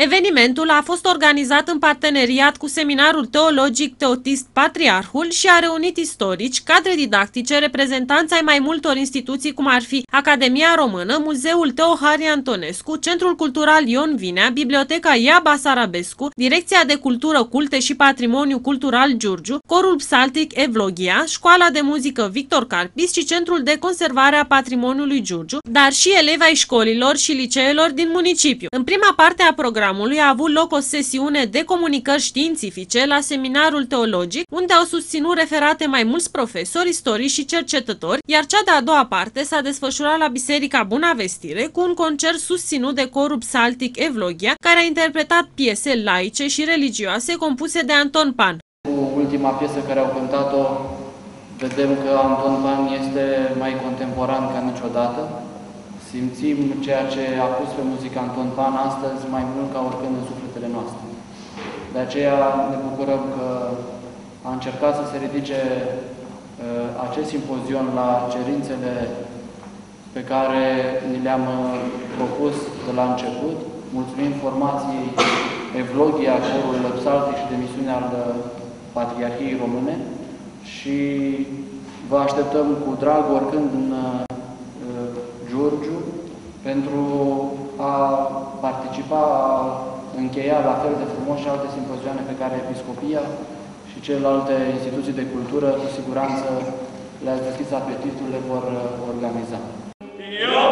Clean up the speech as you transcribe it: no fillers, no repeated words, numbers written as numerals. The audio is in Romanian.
Evenimentul a fost organizat în parteneriat cu Seminarul Teologic Teotist Patriarhul și a reunit istorici, cadre didactice, reprezentanți ai mai multor instituții cum ar fi Academia Română, Muzeul Teoharie Antonescu, Centrul Cultural Ion Vinea, Biblioteca Ia Basarabescu, Direcția de Cultură, Culte și Patrimoniu Cultural Giurgiu, Corul Psaltic Evlogia, Școala de Muzică Victor Carpis și Centrul de Conservare a Patrimoniului Giurgiu, dar și elevi ai școlilor și liceelor din municipiu. În prima parte a programului a avut loc o sesiune de comunicări științifice la Seminarul Teologic, unde au susținut referate mai mulți profesori, istorici și cercetători, iar cea de-a doua parte s-a desfășurat la Biserica Buna Vestire cu un concert susținut de Corul Psaltic Evlogia, care a interpretat piese laice și religioase compuse de Anton Pan. Cu ultima piesă care au cântat-o, vedem că Anton Pan este mai contemporan ca niciodată. Simțim ceea ce a pus pe muzica Anton Pan astăzi mai mult ca oricând în sufletele noastre. De aceea ne bucurăm că a încercat să se ridice acest simpozion la cerințele pe care ni le-am propus de la început. Mulțumim formației Evlogia, Corul Psaltic și de misiune al Patriarhiei Române și vă așteptăm cu drag oricând în Giurgiu pentru a participa, a încheia la fel de frumos și alte simpozioane pe care Episcopia și celelalte instituții de cultură cu siguranță le-ați deschis apetitul, le vor organiza.